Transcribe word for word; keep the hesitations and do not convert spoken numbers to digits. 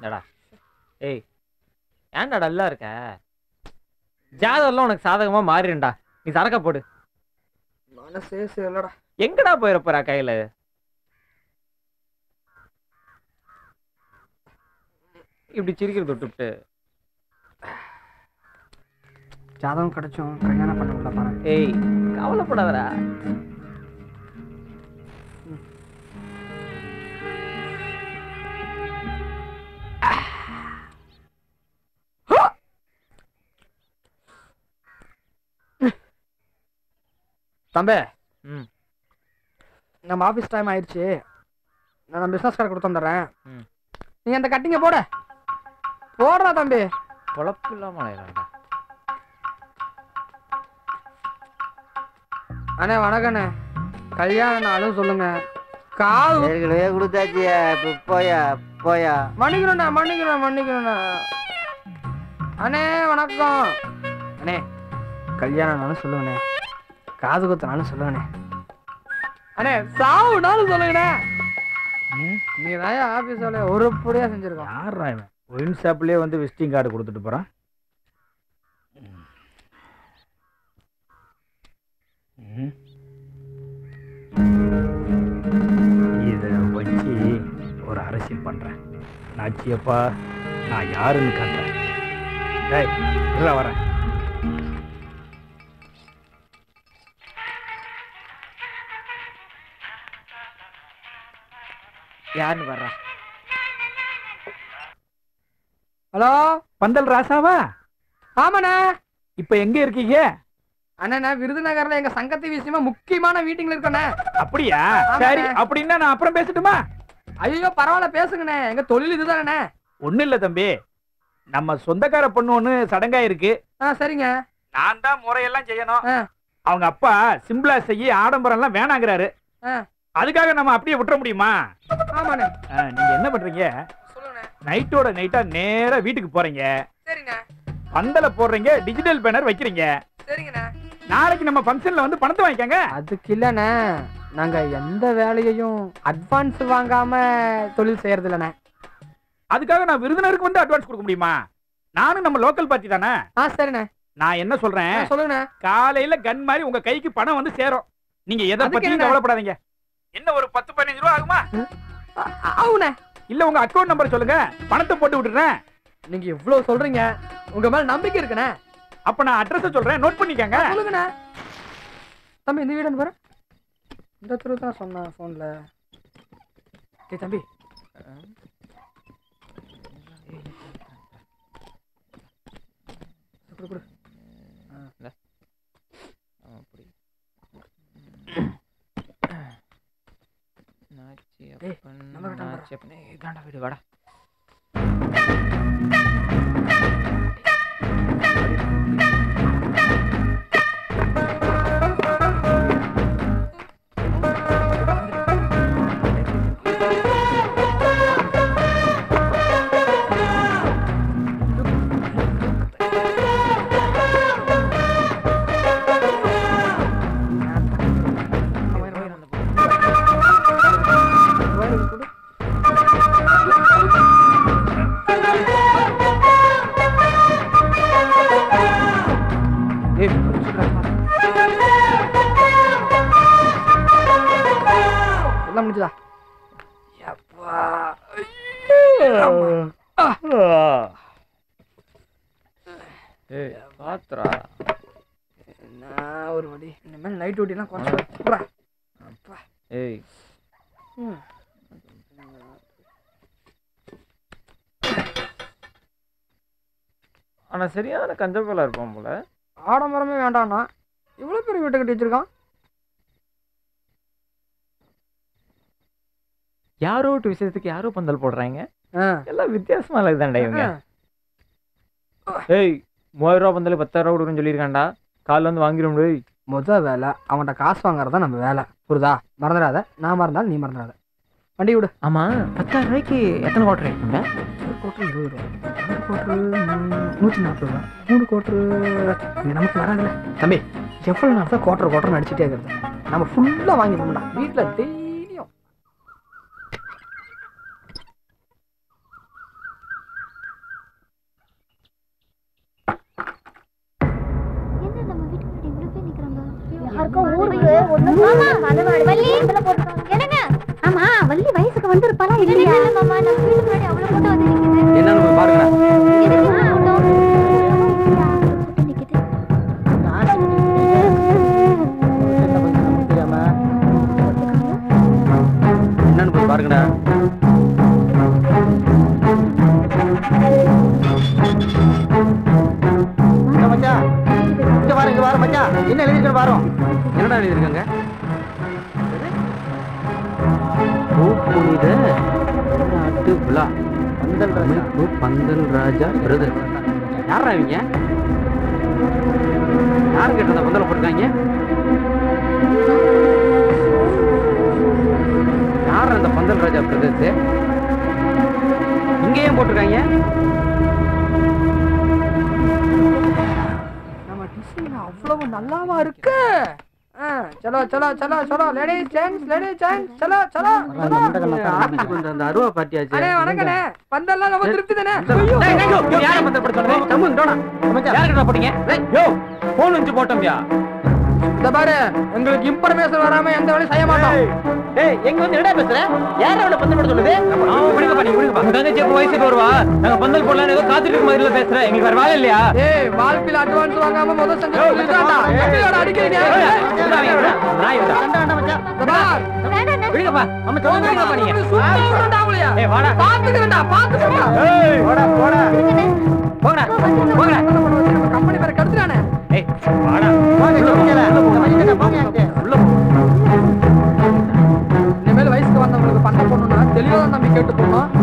ஏடா ஏய் ஏன்டா டல்லா இருக்க? ஜாதகம்லாம் உனக்கு சாதகமா மாறிடும்டா. நீ சரக்க போடு. மனசே சரியில்லடா. எங்கடா போயிட போறா கையில? இப்படி சிரிக்கிறது விட்டுவிட்டு ஜாதகம் கிடைச்சும் கல்யாணம் பண்ண முடியல பாரு. ஏய் கவலைப்படாதடா. தம்பி, ம் நம்ம ஆஃபீஸ் டைம் ஆயிடுச்சு. நான் பிஸ்னஸ் கார்டு கொடுத்து வந்துடுறேன். ம் நீ அந்த கட்டிங்க போட போடுறா தம்பி. பொழப்பு இல்லாம அலையறான்டா. அண்ணே வணக்கண்ணே. கல்யாண நாளும் சொல்லுங்க. காது ஏற்கனவே கொடுத்தாச்சியா. இப்போ போயா போயா. மன்னிக்கிறோண்ணா மன்னிக்கிறோம் மன்னிக்கிறோண்ணா. அண்ணே வணக்கம். அண்ணே கல்யாண நாளும் சொல்லுங்கண்ணே. காது குத்துனாலும் சொல்லுங்கண்ணே. அண்ணே சாவுனாலும் சொல்லுங்கண்ணே. நீ தான் ஆஃபீஸ் வேலையை ஒரு பொடியாக செஞ்சுருக்கோம். யாரா இவன் ஒயின் ஷாப்லேயே வந்து விசிட்டிங் கார்டு கொடுத்துட்டு போகிறான். இதை வச்சு ஒரு அரசியல் பண்ணுறேன். நாச்சியப்பா நான் யாருன்னு காட்டுறேன். டேய் இல்லை வரேன். யாருன்னு வர்றா? ஹலோ பந்தல் ராசாவா? ஆமாண்ணே. இப்போ எங்கே இருக்கீங்க? அண்ணா விருதுநகர்ல எங்க சங்கத்தை விஷயமா முக்கியமான மீட்டிங்ல இருக்கண்ணே. அப்படியா? சரி அப்படின்னா நான் அப்புறம் பேசட்டுமா? ஐயோ பரவாயில்ல பேசுங்கண்ணே. எங்க தொழில் இதுதானே. ஒன்றும் இல்லை தம்பி, நம்ம சொந்தக்கார பொண்ணு ஒன்று சடங்கா இருக்கு. ஆ சரிங்க. நான் தான் முறையெல்லாம் செய்யணும். அவங்க அப்பா சிம்பிளா செய்ய ஆடம்பரம்லாம் வேணாங்கிறாரு. அதுக்காக நம்ம அப்படியே விட்டுற முடியுமா? ஆமாண்ணே. நீங்க என்ன பண்றீங்க? நைட்டோட நைட்டா நேரா வீட்டுக்கு போறீங்க. சரிங்க. பந்தல போடுறீங்க, டிஜிட்டல் பேனர் வைக்கிறீங்க. சரிங்கண்ணே. நாளைக்கு நம்ம ஃபங்க்ஷன்ல வந்து பணத்தை வாங்கிக்கங்க. அதுக்கு இல்லண்ணே, நாங்க எந்த வேலையையும் அட்வான்ஸ் வாங்காம தொழில் செய்யறது இல்லண்ணே. அதுக்காக நான் விருதுநருக்கு வந்து அட்வான்ஸ் கொடுக்க முடியுமா? நானும் நம்ம லோக்கல் பார்ட்டி தானே. ஆ சரிண்ணே. நான் என்ன சொல்றேன் சொல்லுங்க. காலையில கன் மாதிரி உங்க கைக்கு பணம் வந்து சேரும். நீங்க எதை பத்தியும் கவலைப்படாதீங்க. என்ன ஒரு பத்து பதினஞ்சு ரூபா ஆகுமா? ஆகுண்ணே. இல்ல உங்க அக்கௌண்ட் நம்பர் சொல்லுங்க, பணத்தை போட்டு விட்டுறேன். நீங்க இவ்வளவு சொல்றீங்க, உங்க மேல நம்பிக்கை இருக்குண்ணே. அப்ப நான் அட்ரஸ் சொல்றேன், நோட் பண்ணிக்கங்க. சொல்லுங்கண்ணே. தம்பி இந்த வீடு பாரு. இந்த தெரு தான் சொன்னேன் போன்ல. டேய் தம்பி, குடு குடு. அப்படி நாச்சியப்பன் நாச்சியப்பன் இதாண்டா வீடு. வாடா. எல்லாம் முடிஞ்சதா? பாத்ரா நான் ஒரு வடி இனிமேல் நைட் டியூட்டிலாம் கொஞ்சம். ஏய் ஆனா சரியான கஞ்சப்பலா இருப்பான் போல. ஆடம்பரமே வேண்டாம்னா இவ்வளவு பெரிய வீட்டை கட்டி வச்சிருக்கான். யாரோ ஒரு விஷயத்துக்கு யாரோ பந்தல் போடுறாங்க. எல்லாம் வித்தியாசமா இருக்குதாண்டா இவங்க. ஏய் மூவாயிரம் ரூபா பந்தல் பத்தாயிரம் ரூபா கொடுக்குன்னு சொல்லியிருக்காண்டா. காலைல வந்து வாங்கிடும். போய் முத வேலை அவன்கிட்ட காசு வாங்குறதா நம்ம வேலை. புரியுதா? மறந்துடாத. நான் மறந்தாலும் நீ மறந்துடாத. வண்டி விடு. ஆமா பத்தாயிரம் ரூபாய்க்கு எத்தனை கோட்டர் இருக்குங்க? ஒரு கோட்டர் இருபது ரூபா, ரெண்டு கோட்டரு நூற்றி நாற்பது ரூபா, மூணு கோட்டரு இது நமக்கு வராதுல்ல தம்பி. எவ்வளோ நாள் தான் கோட்டர் கோட்டர் நடிச்சுட்டே இருக்கிறது. நம்ம ஃபுல்லாக வாங்கி போகணும்டா வீட்டில் டெய்லியும். ஆமா வள்ளி வயசுக்கு வந்து இருப்பாளா இல்லையா மாமா நம்ம வீட்டு முன்னாடி அவ்வளவு போட்டோ வந்து நிக்குது என்னன்னு போய் பாருங்க என்னன்னு போய் பாருங்கடா இங்க பாரு இங்க பாரு மச்சான் என்ன எழுதிருக்கணும் பாரு என்னடா எழுதிருக்காங்க புனித நாட்டு விழா பந்தல் ராஜா பந்தல் ராஜா பிரதர் யாரா இவங்க யாரு கேட்ட பந்தல போட்டிருக்காங்க யார் அந்த பந்தல் ராஜா பிரதர்ஸ் இங்க ஏன் போட்டிருக்காங்க நம்ம டிசைன் அவ்வளவு நல்லாவா இருக்கு चलो चलो चलो चलो लेडीज जेंट्स लेडीज जेंट्स चलो चलो ஆபீஸ்க்கு வந்து அந்த அருவா பார்ட்டி ஆச்சு அண்ணே வணக்கண்ணே பந்தல்லாம் நம்ம திருப்தி தானே டேய் டேய் யார பந்தல் போட சொல்றே சம்மு டோடா யார கிட்ட போடிங்க யோ போன் வந்து போட்டோம்யா இந்த பாரு உங்களுக்கு இன்ஃபர்மேஷன் வராம எந்த வேலையும் செய்ய மாட்டோம் டேய் எங்க வந்து என்னடா பேசுற யார அவள பந்தல் போட சொல்லுது ஆ விடுங்க பாடி விடுங்க பா தங்கச்சி எப்ப வயசுக்கு வருவா நாங்க பந்தல் போடலாம் ஏதோ காத்துட்டு இருக்க மாதிரில பேசுற எங்களுக்கு வேற வேலை இல்லையா ஏய் வாழ்க்கையில அட்வான்ஸ் வாங்காம முதல்ல செஞ்சு சொல்லிட்டாடா கம்பியோட அடிக்கிறீங்க நான் இல்ல வேண்டாம் மச்சான் பார் விடுங்க பா நம்ம சொல்லுங்க விடுங்க பா நீங்க சூப்பரா அவளையா ஏய் வாடா பாத்துக்கறடா பாத்துக்கறடா ஏய் போடா போடா போங்கடா போங்கடா நம்ம கம்பெனி பேரை கெடுத்துறானே ஏய் வாடா போங்க சொல்லுங்க போங்க உள்ள இனிமேல் வயசுக்கு வந்தவங்களுக்கு பண்ண போடணும்னா தெளிவா தான் தம்பி கேட்டு போகணும்